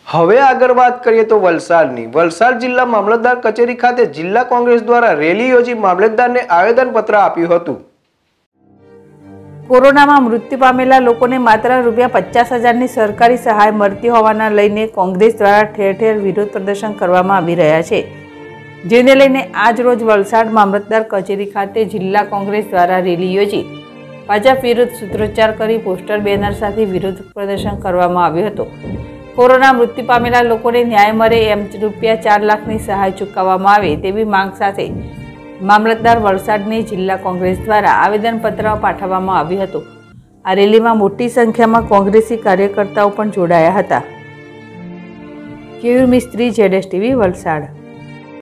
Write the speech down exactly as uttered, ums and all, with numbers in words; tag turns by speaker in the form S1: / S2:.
S1: હવે આગળ વાત કરીએ તો વલસાડની વલસાડ જિલ્લા મામલતદાર કચેરી ખાતે જિલ્લા કોંગ્રેસ દ્વારા રેલી યોજી મામલતદારને આવેદનપત્ર આપ્યું હતું।
S2: કોરોનામાં મૃત્યુ પામેલા લોકોને માત્ર રૂપિયા પચાસ હજારની સરકારી સહાય મળતી હોવાના લઈને કોંગ્રેસ દ્વારા ઠેર ઠેર વિરોધ પ્રદર્શન કરવામાં આવી રહ્યા છે, જેને લઈને આજ રોજ વલસાડ મામલતદાર કચેરી ખાતે જિલ્લા કોંગ્રેસ દ્વારા રેલી યોજી ભાજપ વિરુદ્ધ સૂત્રોચ્ચાર કરી પોસ્ટર બેનર સાથે વિરોધ પ્રદર્શન કરવામાં આવ્યું હતું। કોરોના મૃત્યુ પામેલા લોકોને ન્યાય મળે એમ રૂપિયા ચાર લાખની સહાય ચૂકવવામાં આવે તેવી માંગ સાથે મામલતદાર વલસાડની જિલ્લા કોંગ્રેસ દ્વારા આવેદનપત્ર પાઠવવામાં આવ્યું હતું। આ રેલીમાં મોટી સંખ્યામાં કોંગ્રેસી કાર્યકર્તાઓ પણ જોડાયા હતા। કેયુર મિસ્ત્રી, જેડેશ ટીવી, વલસાડ।